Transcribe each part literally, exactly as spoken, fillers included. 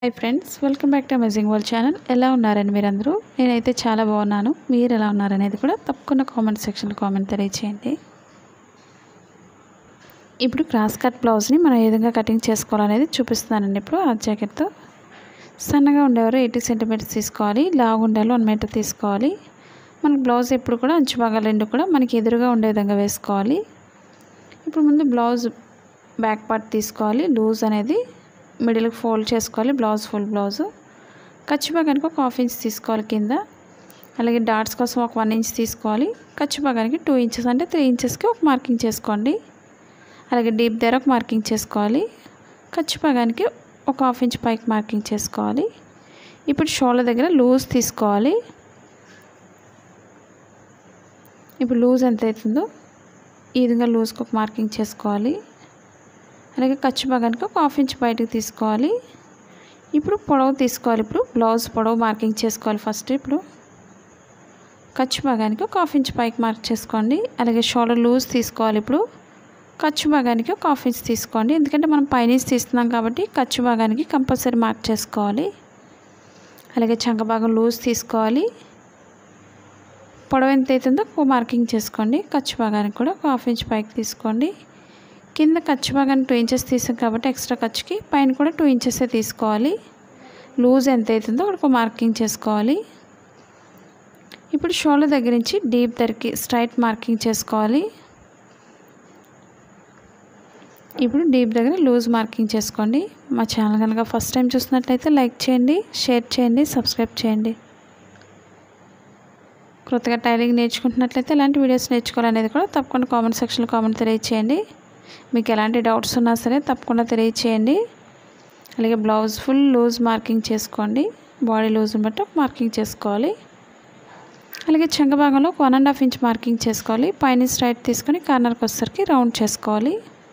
Hi friends, welcome back to amazing world channel. ఎలా ఉన్నారని మీరందరూ? నేనైతే చాలా బాగున్నాను. మీరు ఎలా ఉన్నారనేది కూడా తప్పకుండా కామెంట్ సెక్షన్లో కామెంట్ తెలియచేయండి. ఇప్పుడు క్రాస్ కట్ బ్లౌజ్ని మనం ఏ విధంగా కటింగ్ చేసుకోవాలనేది చూపిస్తున్నానండి. ఇప్పుడు ఆ జాకెట్తో సన్నగా ఉండేవారు ఎయిటీ సెంటీమీటర్స్ తీసుకోవాలి, లావు ఉండేవాళ్ళు వన్ మీటర్ తీసుకోవాలి. మనకు బ్లౌజ్ ఎప్పుడు కూడా అంచు భాగాలు రెండు కూడా మనకి ఎదురుగా ఉండే విధంగా వేసుకోవాలి. ఇప్పుడు ముందు బ్లౌజ్ బ్యాక్ పార్ట్ తీసుకోవాలి, లూజ్ అనేది మిడిల్కి ఫోల్డ్ చేసుకోవాలి. బ్లౌజ్ ఫుల్ బ్లౌజు ఖర్చు భాగానికి ఒక హాఫ్ ఇంచ్ తీసుకోవాలి కింద. అలాగే డాట్స్ కోసం ఒక వన్ ఇంచ్ తీసుకోవాలి. ఖర్చు భాగానికి టూ ఇంచెస్ అంటే త్రీ ఇంచెస్కి ఒక మార్కింగ్ చేసుకోండి. అలాగే డీప్ దగ్గర ఒక మార్కింగ్ చేసుకోవాలి. ఖర్చు భాగానికి ఒక హాఫ్ ఇంచ్ పైకి మార్కింగ్ చేసుకోవాలి. ఇప్పుడు షోల్డర్ దగ్గర లూజ్ తీసుకోవాలి. ఇప్పుడు లూజ్ ఎంత అవుతుందో ఈ విధంగా లూజ్కి ఒక మార్కింగ్ చేసుకోవాలి. అలాగే ఖర్చు భాగానికి ఒక హాఫ్ ఇంచ్ బయటకు తీసుకోవాలి. ఇప్పుడు పొడవు తీసుకోవాలి. ఇప్పుడు బ్లౌజ్ పొడవు మార్కింగ్ చేసుకోవాలి ఫస్ట్. ఇప్పుడు ఖర్చు భాగానికి ఒక హాఫ్ ఇంచ్ పైకి మార్క్ చేసుకోండి. అలాగే షోల్డర్ లూజ్ తీసుకోవాలి. ఇప్పుడు ఖర్చు భాగానికి ఒక హాఫ్ ఇంచ్ తీసుకోండి, ఎందుకంటే మనం పైనుంచి తీస్తున్నాం కాబట్టి ఖర్చు భాగానికి కంపల్సరీ మార్క్ చేసుకోవాలి. అలాగే చంక భాగం లూజ్ తీసుకోవాలి. పొడవు ఎంత అవుతుందో ఒక మార్కింగ్ చేసుకోండి. ఖర్చు భాగానికి కూడా ఒక హాఫ్ ఇంచ్ పైకి తీసుకోండి. కింద ఖర్చు భాగానికి టూ ఇంచెస్ తీసాం కాబట్టి ఎక్స్ట్రా ఖర్చుకి పైన కూడా టూ ఇంచెసే తీసుకోవాలి. లూజ్ ఎంత అవుతుందో అక్కడ మార్కింగ్ చేసుకోవాలి. ఇప్పుడు షోల్డర్ దగ్గర నుంచి డీప్ దగ్గరికి స్ట్రైట్ మార్కింగ్ చేసుకోవాలి. ఇప్పుడు డీప్ దగ్గర లూజ్ మార్కింగ్ చేసుకోండి. మా ఛానల్ కనుక ఫస్ట్ టైం చూసినట్లయితే లైక్ చేయండి, షేర్ చేయండి, సబ్స్క్రైబ్ చేయండి. కొత్తగా టైలింగ్ నేర్చుకుంటున్నట్లయితే ఎలాంటి వీడియోస్ నేర్చుకోవాలనేది కూడా తప్పకుండా కామెంట్ సెక్షన్లో కామెంట్ తెలియచేయండి. మీకు ఎలాంటి డౌట్స్ ఉన్నా సరే తప్పకుండా తెలియచేయండి. అలాగే బ్లౌజ్ ఫుల్ లూజ్ మార్కింగ్ చేసుకోండి. బాడీ లూజ్ని బట్టి ఒక మార్కింగ్ చేసుకోవాలి. అలాగే చంక భాగంలో ఒక one and half inch marking చేసుకోవాలి. పైన స్ట్రైట్ తీసుకొని కార్నర్కి వచ్చేసరికి రౌండ్ చేసుకోవాలి.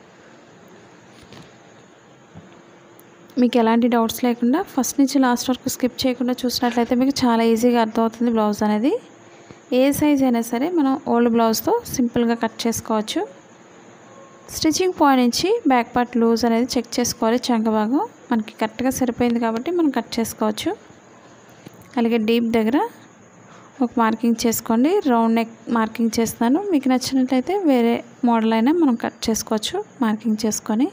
మీకు ఎలాంటి డౌట్స్ లేకుండా ఫస్ట్ నుంచి లాస్ట్ వరకు స్కిప్ చేయకుండా చూసినట్లయితే మీకు చాలా ఈజీగా అర్థమవుతుంది. బ్లౌజ్ అనేది ఏ సైజ్ అయినా సరే మనం ఓల్డ్ బ్లౌజ్తో సింపుల్గా కట్ చేసుకోవచ్చు. స్టిచ్చింగ్ పాయింట్ నుంచి బ్యాక్ పార్ట్ లూజ్ అనేది చెక్ చేసుకోవాలి. చంక భాగం మనకి కరెక్ట్గా సరిపోయింది కాబట్టి మనం కట్ చేసుకోవచ్చు. అలాగే డీప్ దగ్గర ఒక మార్కింగ్ చేసుకోండి. రౌండ్ నెక్ మార్కింగ్ చేస్తాను. మీకు నచ్చినట్లయితే వేరే మోడల్ అయినా మనం కట్ చేసుకోవచ్చు మార్కింగ్ చేసుకొని.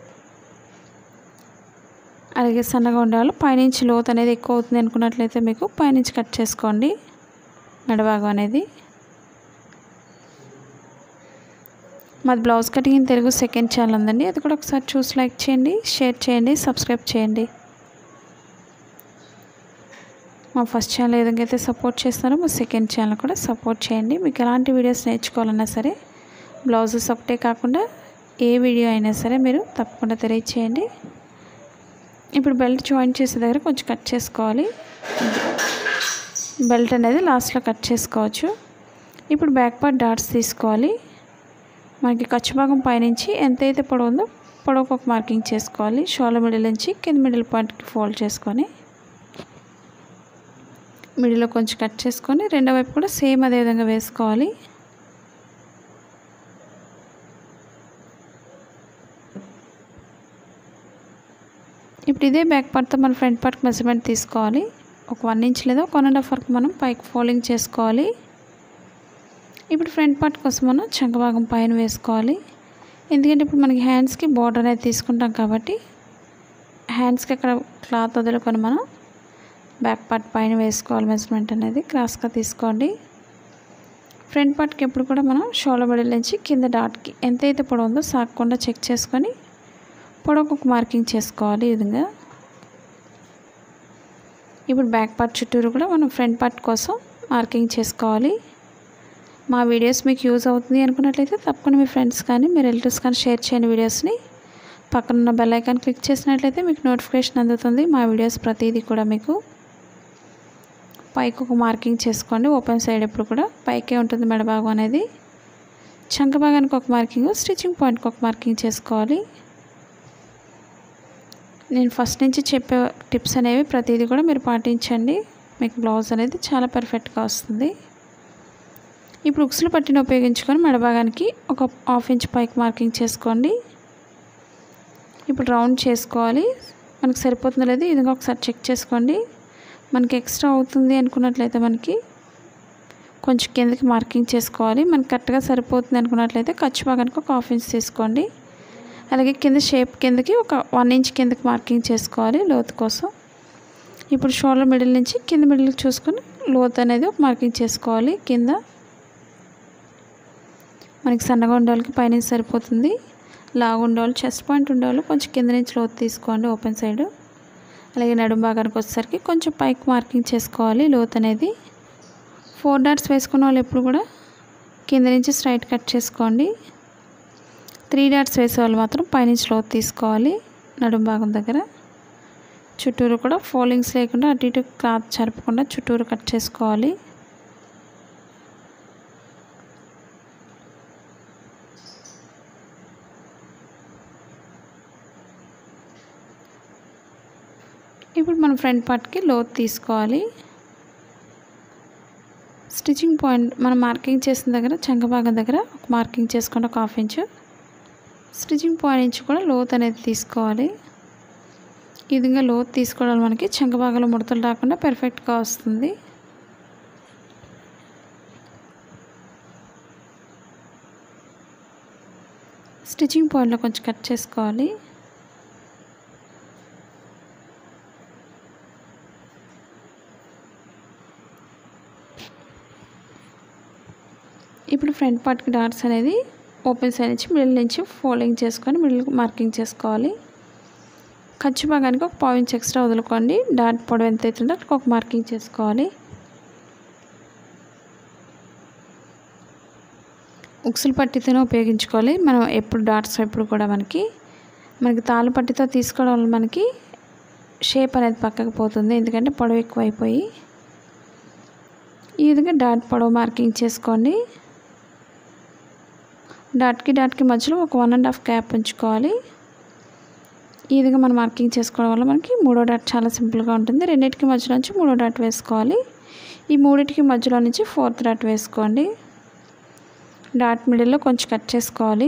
అలాగే సన్నగా ఉండేవాళ్ళు పైనుంచి లోతు అనేది ఎక్కువ అవుతుంది అనుకున్నట్లయితే మీకు పైనుంచి కట్ చేసుకోండి మెడభాగం అనేది. మాది blouse cutting in Telugu second channel ఉందండి, అది కూడా ఒకసారి చూసి లైక్ చేయండి, షేర్ చేయండి, సబ్స్క్రైబ్ చేయండి. మా ఫస్ట్ ఛానల్ ఏ విధంగా అయితే సపోర్ట్ చేస్తారో మా సెకండ్ ఛానల్ కూడా సపోర్ట్ చేయండి. మీకు ఎలాంటి వీడియోస్ నేర్చుకోవాలన్నా సరే బ్లౌజెస్ ఒకటే కాకుండా ఏ వీడియో అయినా సరే మీరు తప్పకుండా తెలియచేయండి. ఇప్పుడు బెల్ట్ జాయిన్ చేసే దగ్గర కొంచెం కట్ చేసుకోవాలి. బెల్ట్ అనేది లాస్ట్లో కట్ చేసుకోవచ్చు. ఇప్పుడు బ్యాక్ పార్ట్ డాట్స్ తీసుకోవాలి. మనకి ఖర్చు భాగం పైనుంచి ఎంతైతే పొడవు ఉందో పొడవుకు ఒక మార్కింగ్ చేసుకోవాలి. షోల్డర్ మిడిల్ నుంచి కింద మిడిల్ పాయింట్కి ఫోల్డ్ చేసుకొని మిడిల్లో కొంచెం కట్ చేసుకొని రెండో వైపు కూడా సేమ్ అదే విధంగా వేసుకోవాలి. ఇప్పుడు ఇదే బ్యాక్ పార్ట్తో మన ఫ్రంట్ పార్ట్కి మెజర్మెంట్ తీసుకోవాలి. ఒక వన్ ఇంచ్ లేదా ఒక వన్ అండ్ హాఫ్ వరకు మనం పైకి ఫోల్డింగ్ చేసుకోవాలి. ఇప్పుడు ఫ్రంట్ పార్ట్ కోసం మనం చంక భాగం పైన వేసుకోవాలి. ఎందుకంటే ఇప్పుడు మనకి హ్యాండ్స్కి బార్డర్ అనేది తీసుకుంటాం కాబట్టి హ్యాండ్స్కి అక్కడ క్లాత్ వదులుకొని మనం బ్యాక్ పార్ట్ పైన వేసుకోవాలి. మెజర్మెంట్ అనేది క్రాస్గా తీసుకోండి. ఫ్రంట్ పార్ట్కి ఎప్పుడు కూడా మనం షోల్డర్ మిడిల్ నుంచి కింద డాట్కి ఎంతైతే పొడవు ఉందో సాగకుండా చెక్ చేసుకొని పొడవుకు ఒక మార్కింగ్ చేసుకోవాలి ఈ విధంగా. ఇప్పుడు బ్యాక్ పార్ట్ చుట్టూరు కూడా మనం ఫ్రంట్ పార్ట్ కోసం మార్కింగ్ చేసుకోవాలి. మా వీడియోస్ మీకు యూజ్ అవుతుంది అనుకున్నట్లయితే తప్పకుండా మీ ఫ్రెండ్స్ కానీ మీ రిలేటివ్స్ కానీ షేర్ చేయండి. వీడియోస్ని పక్కనున్న బెల్ ఐకాన్ క్లిక్ చేసినట్లయితే మీకు నోటిఫికేషన్ అందుతుంది. మా వీడియోస్ ప్రతిదీ కూడా మీకు పైకి ఒక మార్కింగ్ చేసుకోండి. ఓపెన్ సైడ్ ఎప్పుడు కూడా పైకే ఉంటుంది మెడభాగం అనేది. చంక భాగానికి ఒక మార్కింగ్, స్టిచ్చింగ్ పాయింట్కి ఒక మార్కింగ్ చేసుకోవాలి. నేను ఫస్ట్ నుంచి చెప్పే టిప్స్ అనేవి ప్రతిదీ కూడా మీరు పాటించండి. మీకు బ్లౌజ్ అనేది చాలా పర్ఫెక్ట్గా వస్తుంది. ఇప్పుడు ఉక్సులు పట్టిన ఉపయోగించుకొని మెడభాగానికి ఒక హాఫ్ ఇంచ్ పైకి మార్కింగ్ చేసుకోండి. ఇప్పుడు రౌండ్ చేసుకోవాలి. మనకు సరిపోతుందో లేదో ఇది ఒకసారి చెక్ చేసుకోండి. మనకి ఎక్స్ట్రా అవుతుంది అనుకున్నట్లయితే మనకి కొంచెం కిందకి మార్కింగ్ చేసుకోవాలి. మనకి కరెక్ట్గా సరిపోతుంది అనుకున్నట్లయితే ఖర్చు భాగానికి ఒక హాఫ్ ఇంచ్ తీసుకోండి. అలాగే కింద షేప్ కిందకి ఒక వన్ ఇంచ్ కిందకి మార్కింగ్ చేసుకోవాలి లోతు కోసం. ఇప్పుడు షోల్డర్ మిడిల్ నుంచి కింద మిడిల్ చూసుకొని లోతు అనేది ఒక మార్కింగ్ చేసుకోవాలి. కింద మనకి సన్నగా ఉండేవాళ్ళకి పైనుంచి సరిపోతుంది. లావు ఉండేవాళ్ళు చెస్ట్ పాయింట్ ఉండేవాళ్ళు కొంచెం కింద నుంచి లోతు తీసుకోండి ఓపెన్ సైడ్. అలాగే నడుము భాగానికి వచ్చేసరికి కొంచెం పైకి మార్కింగ్ చేసుకోవాలి లోతు అనేది. ఫోర్ డాట్స్ వేసుకున్న వాళ్ళు ఎప్పుడు కూడా కింద నుంచి స్ట్రైట్ కట్ చేసుకోండి. త్రీ డాట్స్ వేసే వాళ్ళు మాత్రం పైనుంచి లోతు తీసుకోవాలి నడుము భాగం దగ్గర. చుట్టూరు కూడా ఫోల్డింగ్స్ లేకుండా అటు ఇటు క్లాత్ జరపకుండా చుట్టూరు కట్ చేసుకోవాలి. ఇప్పుడు మనం ఫ్రంట్ పార్ట్కి లోతు తీసుకోవాలి. స్టిచ్చింగ్ పాయింట్ మనం మార్కింగ్ చేసిన దగ్గర చంక భాగం దగ్గర ఒక మార్కింగ్ చేసుకోండి ఒక హాఫ్ ఇంచు. స్టిచ్చింగ్ పాయింట్ నుంచి కూడా లోతు అనేది తీసుకోవాలి. ఈ విధంగా లోతు తీసుకోవడం మనకి చంక భాగంలో ముడతలు రాకుండా పర్ఫెక్ట్గా వస్తుంది. స్టిచ్చింగ్ పాయింట్లో కొంచెం కట్ చేసుకోవాలి. ఇప్పుడు ఫ్రంట్ పార్ట్కి డాట్స్ అనేది ఓపెన్ సైడ్ నుంచి మిడిల్ నుంచి ఫోల్డింగ్ చేసుకొని మిడిల్ మార్కింగ్ చేసుకోవాలి. ఖర్చు భాగానికి ఒక పావు ఇంచ్ ఎక్స్ట్రా వదులుకోండి. డాట్ పొడవు ఎంత అవుతుందో అక్కడ ఒక మార్కింగ్ చేసుకోవాలి. ఉక్సుల పట్టితోనే ఉపయోగించుకోవాలి. మనం ఎప్పుడు డాట్స్ ఎప్పుడు కూడా మనకి మనకి తాళ్ళు పట్టితో తీసుకోవడం వల్ల మనకి షేప్ అనేది పక్కకు పోతుంది. ఎందుకంటే పొడవు ఎక్కువ అయిపోయి. ఈ విధంగా డాట్ పొడవు మార్కింగ్ చేసుకోండి. డాట్కి డాట్కి మధ్యలో ఒక వన్ అండ్ హాఫ్ గ్యాప్ ఉంచుకోవాలి. ఈ విధంగా మనం మార్కింగ్ చేసుకోవడం వల్ల మనకి మూడో డాట్ చాలా సింపుల్గా ఉంటుంది. రెండింటికి మధ్యలో నుంచి మూడో డాట్ వేసుకోవాలి. ఈ మూడింటికి మధ్యలో నుంచి ఫోర్త్ డాట్ వేసుకోండి. డాట్ మిడిల్లో కొంచెం కట్ చేసుకోవాలి.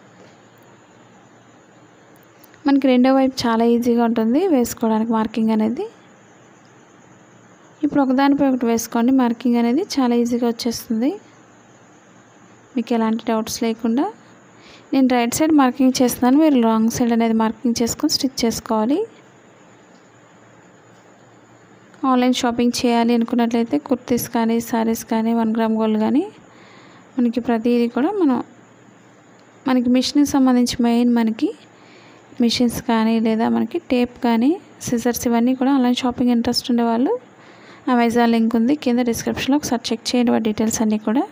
మనకి రెండో వైపు చాలా ఈజీగా ఉంటుంది వేసుకోవడానికి మార్కింగ్ అనేది. ఇప్పుడు ఒకదానిపై ఒకటి వేసుకోండి. మార్కింగ్ అనేది చాలా ఈజీగా వచ్చేస్తుంది. మీకు ఎలాంటి డౌట్స్ లేకుండా. నేను రైట్ సైడ్ మార్కింగ్ చేస్తున్నాను, మీరు రాంగ్ సైడ్ అనేది మార్కింగ్ చేసుకొని స్టిచ్ చేసుకోవాలి. ఆన్లైన్ షాపింగ్ చేయాలి అనుకున్నట్లయితే కుర్తీస్ కానీ సారీస్ కానీ వన్ గ్రామ్ గోల్డ్ కానీ మనకి ప్రతిదీ కూడా మనం మనకి మిషన్కి సంబంధించి మెయిన్ మనకి మిషన్స్ కానీ లేదా మనకి టేప్ కానీ సిజర్స్ ఇవన్నీ కూడా ఆన్లైన్ షాపింగ్ ఇంట్రెస్ట్ ఉండేవాళ్ళు అమెజాన్ లింక్ ఉంది కింద డిస్క్రిప్షన్లో ఒకసారి చెక్ చేయండి వాటి డీటెయిల్స్ అన్నీ కూడా.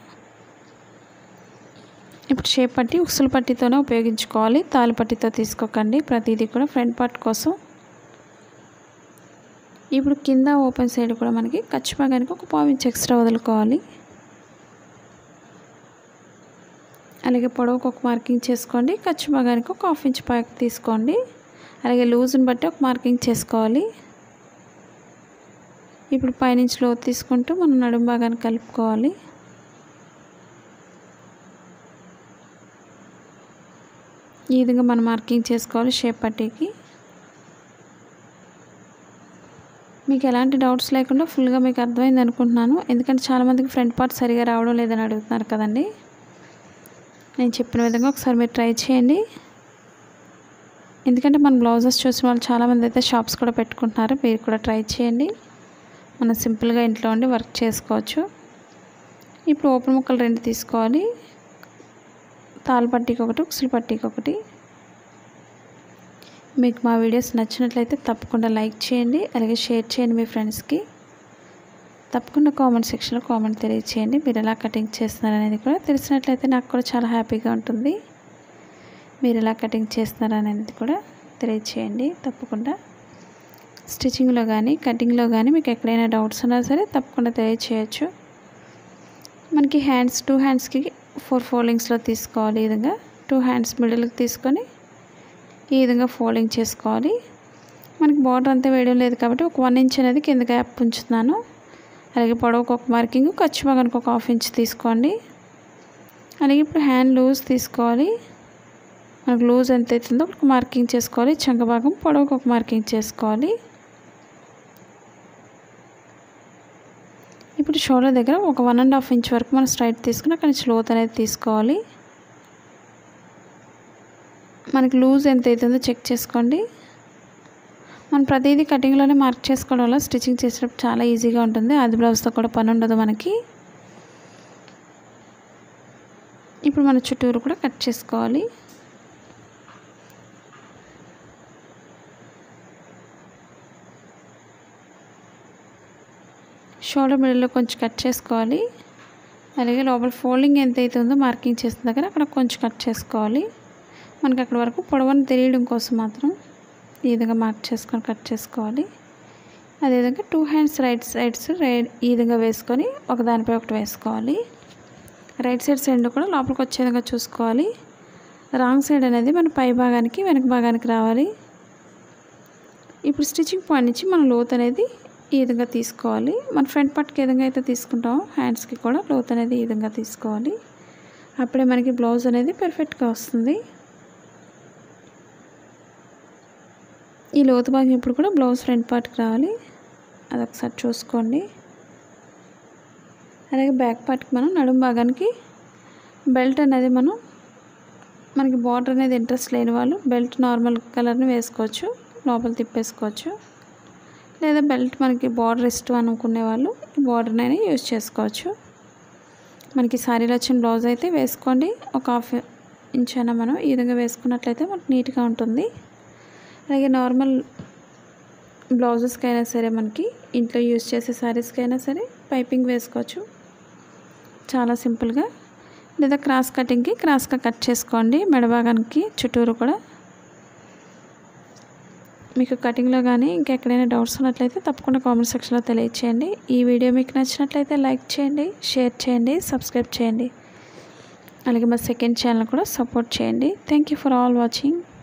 ఇప్పుడు షేప్ పట్టి ఉక్సుల పట్టితోనే ఉపయోగించుకోవాలి. తాళ్ళు పట్టితో తీసుకోకండి ప్రతిదీ కూడా ఫ్రంట్ పార్ట్ కోసం. ఇప్పుడు కింద ఓపెన్ సైడ్ కూడా మనకి ఖర్చు భాగానికి ఒక పావు ఇంచ్ ఎక్స్ట్రా వదులుకోవాలి. అలాగే పొడవుకు ఒక మార్కింగ్ చేసుకోండి. ఖర్చు భాగానికి ఒక హాఫ్ ఇంచ్ పైకి తీసుకోండి. అలాగే లూజ్ని బట్టి ఒక మార్కింగ్ చేసుకోవాలి. ఇప్పుడు పైనుంచి లోతు తీసుకుంటూ మనం నడుము భాగాన్ని కలుపుకోవాలి. ఈ విధంగా మనం మార్కింగ్ చేసుకోవాలి షేప్ పట్టీకి. మీకు ఎలాంటి డౌట్స్ లేకుండా ఫుల్గా మీకు అర్థమైంది అనుకుంటున్నాను. ఎందుకంటే చాలామందికి ఫ్రంట్ పార్ట్ సరిగా రావడం లేదని అడుగుతున్నారు కదండి. నేను చెప్పిన విధంగా ఒకసారి మీరు ట్రై చేయండి. ఎందుకంటే మన బ్లౌజెస్ చూసిన వాళ్ళు చాలామంది అయితే షాప్స్ కూడా పెట్టుకుంటున్నారు. మీరు కూడా ట్రై చేయండి. మనం సింపుల్గా ఇంట్లో ఉండి వర్క్ చేసుకోవచ్చు. ఇప్పుడు ఓపెన్ ముక్కలు రెండు తీసుకోవాలి. తాళ్ళు పట్టీకి ఒకటి ఉక్సుల పట్టీకి ఒకటి. మీకు మా వీడియోస్ నచ్చినట్లయితే తప్పకుండా లైక్ చేయండి. అలాగే షేర్ చేయండి మీ ఫ్రెండ్స్కి. తప్పకుండా కామెంట్ సెక్షన్లో కామెంట్ తెలియచేయండి. మీరు ఎలా కటింగ్ చేస్తున్నారు అనేది కూడా తెలిసినట్లయితే నాకు కూడా చాలా హ్యాపీగా ఉంటుంది. మీరు ఎలా కటింగ్ చేస్తున్నారు అనేది కూడా తెలియచేయండి. తప్పకుండా స్టిచ్చింగ్లో కానీ కటింగ్లో కానీ మీకు ఎక్కడైనా డౌట్స్ ఉన్నా సరే తప్పకుండా తెలియచేయచ్చు. మనకి హ్యాండ్స్ టూ హ్యాండ్స్కి ఫోర్ ఫోల్డింగ్స్లో తీసుకోవాలి. ఈ విధంగా టూ హ్యాండ్స్ మిడిల్కి తీసుకొని ఈ విధంగా ఫోల్డింగ్ చేసుకోవాలి. మనకి బార్డర్ అంతా వేయడం లేదు కాబట్టి ఒక వన్ ఇంచ్ అనేది కింద గ్యాప్ ఉంచుతున్నాను. అలాగే పొడవుకు ఒక మార్కింగ్ ఖర్చు భాగానికి ఒక హాఫ్ ఇంచ్ తీసుకోండి. అలాగే ఇప్పుడు హ్యాండ్ లూజ్ తీసుకోవాలి. మనకు లూజ్ ఎంత అవుతుందో ఒక మార్కింగ్ చేసుకోవాలి. చంక భాగం పొడవుకు ఒక మార్కింగ్ చేసుకోవాలి. ఇప్పుడు షోల్డర్ దగ్గర ఒక వన్ అండ్ హాఫ్ ఇంచ్ వరకు మనం స్ట్రైట్ తీసుకుని అక్కడి నుంచి లోత్ అనేది తీసుకోవాలి. మనకి లూజ్ ఎంత అవుతుందో చెక్ చేసుకోండి. మనం ప్రతిదీ కటింగ్లోనే మార్క్ చేసుకోవడం వల్ల స్టిచ్చింగ్ చేసేటప్పుడు చాలా ఈజీగా ఉంటుంది. అది బ్లౌజ్తో కూడా పని ఉండదు మనకి. ఇప్పుడు మన చుట్టూరు కూడా కట్ చేసుకోవాలి. షోల్డర్ మిడిల్లో కొంచెం కట్ చేసుకోవాలి. అలాగే లోపల ఫోల్డింగ్ ఎంత అవుతుందో మార్కింగ్ చేసిన దగ్గర అక్కడ కొంచెం కట్ చేసుకోవాలి. మనకి అక్కడ వరకు పొడవని తెలియడం కోసం మాత్రం ఈ విధంగా మార్క్ చేసుకొని కట్ చేసుకోవాలి. అదేవిధంగా two hands right sides right ఈ విధంగా వేసుకొని ఒకదానిపై ఒకటి వేసుకోవాలి. రైట్ సైడ్ సైడ్ కూడా లోపలికి వచ్చే విధంగా చూసుకోవాలి. రాంగ్ సైడ్ అనేది మన పై భాగానికి వెనక భాగానికి రావాలి. ఇప్పుడు స్టిచ్చింగ్ పాయింట్ నుంచి మన లోత్ అనేది ఈ విధంగా తీసుకోవాలి. మన ఫ్రంట్ పార్ట్కి ఏ విధంగా అయితే తీసుకుంటామో హ్యాండ్స్కి కూడా లోత్ అనేది ఈ విధంగా తీసుకోవాలి. అప్పుడే మనకి బ్లౌజ్ అనేది పర్ఫెక్ట్గా వస్తుంది. ఈ లోతు భాగం ఇప్పుడు కూడా బ్లౌజ్ ఫ్రంట్ పార్ట్కి రావాలి. అదొకసారి చూసుకోండి. అలాగే బ్యాక్ పార్ట్కి మనం నడుము భాగానికి బెల్ట్ అనేది మనం మనకి బార్డర్ అనేది ఇంట్రెస్ట్ లేని వాళ్ళు బెల్ట్ నార్మల్ కలర్ని వేసుకోవచ్చు, లోపల తిప్పేసుకోవచ్చు. లేదా బెల్ట్ మనకి బార్డర్ ఇష్టం అనుకునే వాళ్ళు ఈ బార్డర్నైనా యూజ్ చేసుకోవచ్చు. మనకి సారీలో వచ్చిన బ్లౌజ్ అయితే వేసుకోండి. ఒక హాఫ్ ఇంచ్ అయినా మనం ఈ విధంగా వేసుకున్నట్లయితే మనకు నీట్గా ఉంటుంది. అలాగే నార్మల్ బ్లౌజెస్కి అయినా సరే మనకి ఇంట్లో యూజ్ చేసే శారీస్కి అయినా సరే పైపింగ్ వేసుకోవచ్చు చాలా సింపుల్గా. లేదా క్రాస్ కటింగ్కి క్రాస్గా కట్ చేసుకోండి. మెడభాగానికి చుట్టూరు కూడా. మీకు కటింగ్లో కానీ ఇంకెక్కడైనా డౌట్స్ ఉన్నట్లయితే తప్పకుండా కామెంట్ సెక్షన్లో తెలియచేయండి. ఈ వీడియో మీకు నచ్చినట్లయితే లైక్ చేయండి, షేర్ చేయండి, సబ్స్క్రైబ్ చేయండి. అలాగే మా సెకండ్ ఛానల్ కూడా సపోర్ట్ చేయండి. Thank you for all watching.